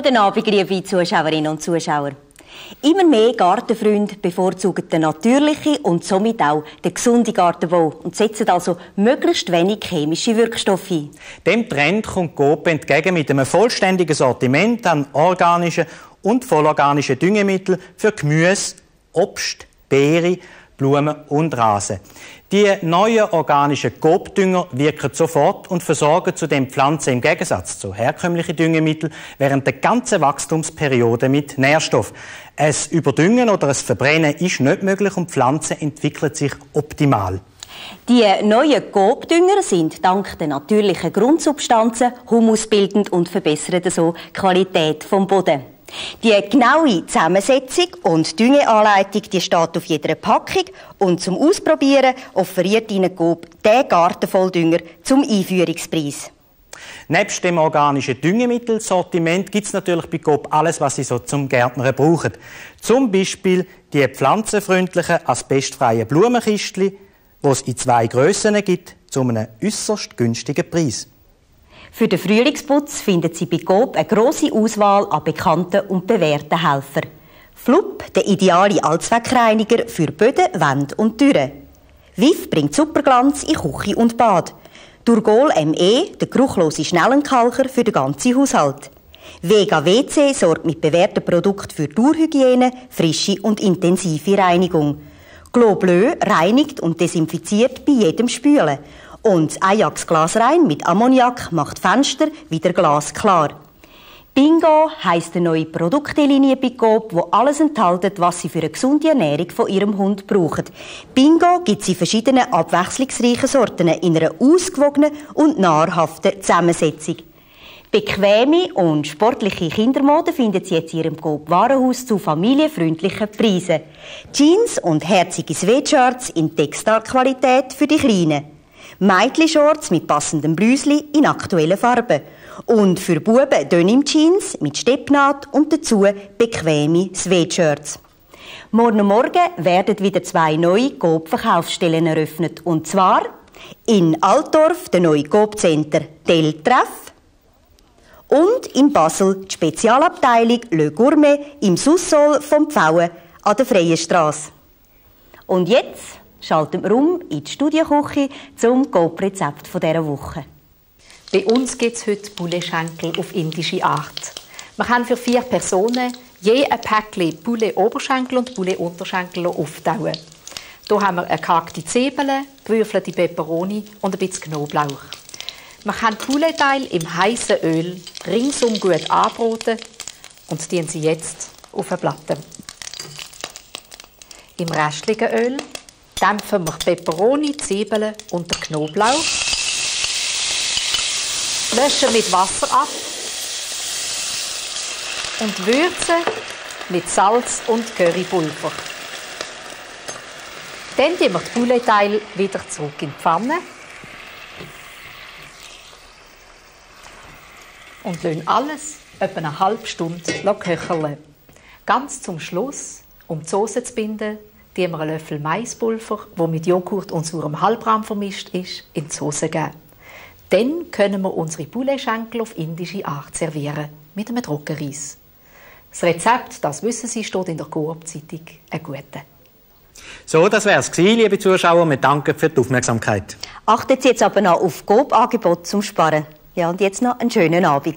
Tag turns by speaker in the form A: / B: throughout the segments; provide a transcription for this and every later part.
A: Guten Abend, liebe Zuschauerinnen und Zuschauer. Immer mehr Gartenfreunde bevorzugen den natürlichen und somit auch den gesunden Gartenbau und setzen also möglichst wenig chemische Wirkstoffe ein.
B: Dem Trend kommt Coop entgegen mit einem vollständigen Sortiment an organischen und vollorganischen Düngemitteln für Gemüse, Obst, Beeren, Blumen und Rasen. Die neuen organischen Coop-Dünger wirken sofort und versorgen zudem Pflanzen im Gegensatz zu herkömmlichen Düngemitteln während der ganzen Wachstumsperiode mit Nährstoff. Ein Überdüngen oder ein Verbrennen ist nicht möglich und die Pflanze entwickelt sich optimal.
A: Die neuen Coop-Dünger sind dank der natürlichen Grundsubstanzen humusbildend und verbessern so die Qualität des Bodens. Die genaue Zusammensetzung und Düngeanleitung die steht auf jeder Packung und zum Ausprobieren offeriert Ihnen Coop den Gartenvolldünger zum Einführungspreis.
B: Nebst dem organischen Düngemittelsortiment gibt es natürlich bei Coop alles, was Sie so zum Gärtnern brauchen. Zum Beispiel die pflanzenfreundlichen, asbestfreien Blumenkistchen, die es in 2 Grössen gibt, zu einem äusserst günstigen Preis.
A: Für den Frühlingsputz finden Sie bei Coop eine grosse Auswahl an bekannten und bewährten Helfern. Flupp, der ideale Allzweckreiniger für Böden, Wände und Türen. Viv bringt Superglanz in Küche und Bad. Durgol ME, der geruchlose Schnellenkalker für den ganzen Haushalt. Vega WC sorgt mit bewährten Produkten für Dauerhygiene, frische und intensive Reinigung. Glo Bleu reinigt und desinfiziert bei jedem Spülen. Und Ajax Glasrein mit Ammoniak macht Fenster wieder glasklar. Bingo heisst eine neue Produktlinie bei Coop, wo alles enthält, was Sie für eine gesunde Ernährung von Ihrem Hund brauchen. Bingo gibt es in verschiedenen abwechslungsreichen Sorten in einer ausgewogenen und nahrhaften Zusammensetzung. Bequeme und sportliche Kindermode finden Sie jetzt in Ihrem Coop-Warenhaus zu familienfreundlichen Preisen. Jeans und herzige Sweatshirts in Textilqualität für die Kleinen. Meitli-Shorts mit passendem Blüsli in aktuellen Farben. Und für Buben Denim-Jeans mit Steppnaht und dazu bequeme Sweatshirts. Morgen werden wieder 2 neue Coop-Verkaufsstellen eröffnet. Und zwar in Altdorf der neue Coop-Center Teltreff und in Basel die Spezialabteilung Le Gourmet im Soussol vom Pfauen an der Freien Strasse. Und jetzt schalten wir in die Studienküche zum Coop-Rezept dieser Woche.
C: Bei uns gibt es heute Poulet-Schenkel auf indische Art. Wir haben für 4 Personen je ein Päckchen Poulet-Oberschenkel und Poulet-Unterschenkel auftauen. Hier haben wir eine gehackte Zwiebel, gewürfelte Peperoni und ein bisschen Knoblauch. Wir haben die Poulet-Teile im heißen Öl ringsum gut anbraten und dienen sie jetzt auf eine Platte. Im restlichen Öl dämpfen wir die Peperoni, die Zwiebeln und den Knoblauch. Löschen mit Wasser ab. Und würzen mit Salz und Currypulver. Dann tun wir die Poulet-Teile wieder zurück in die Pfanne. Und lassen alles etwa eine halbe Stunde köcheln. Ganz zum Schluss, um die Soße zu binden, geben wir einen Löffel Maispulver, das mit Joghurt und saurem Halbrahm vermischt ist, in die Soße geben. Dann können wir unsere Poulet-Schenkel auf indische Art servieren, mit einem Trockenreis. Das Rezept, das wissen Sie, steht in der Coop-Zeitung. Ein guter.
B: So, das wär's gewesen, liebe Zuschauer. Wir danken für die Aufmerksamkeit.
A: Achten Sie jetzt aber noch auf Coop-Angebot zum Sparen. Ja, und jetzt noch einen schönen Abend.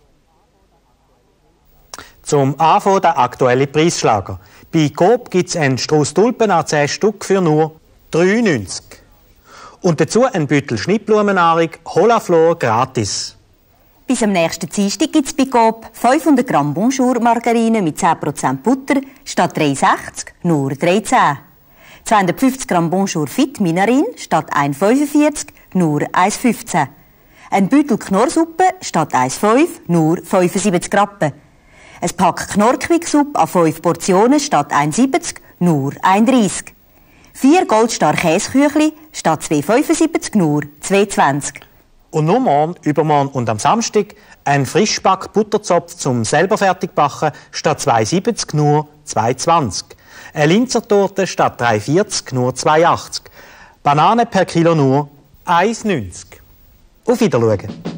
B: Zum Anfang der aktuelle Preisschlager. Bei Coop gibt es einen Strauß Tulpen an 10 Stück für nur 3,90 €. Und dazu ein Büttel Schnittblumennahrung Holaflor gratis.
A: Bis am nächsten Dienstag gibt es bei Coop 500 Gramm Bonjour-Margarine mit 10% Butter statt 3,60 nur 3,10. 250 Gramm Bonjour Fit Minarin statt 1,45 nur 1,15. Ein Büttel Knorrsuppe statt 1,5 nur 75 Rappen. Ein Pack Knorrquicksuppe an 5 Portionen statt 1,70 nur 1,30. 4 Goldstar Käseküchli statt 2,75 nur 2,20.
B: Und nur morgen, übermorgen und am Samstag ein Frischback-Butterzopf zum selber fertigbacken statt 2,70 nur 2,20. Eine Linzertorte statt 3,40 nur 2,80. Banane per Kilo nur 1,90. Auf Wiedersehen.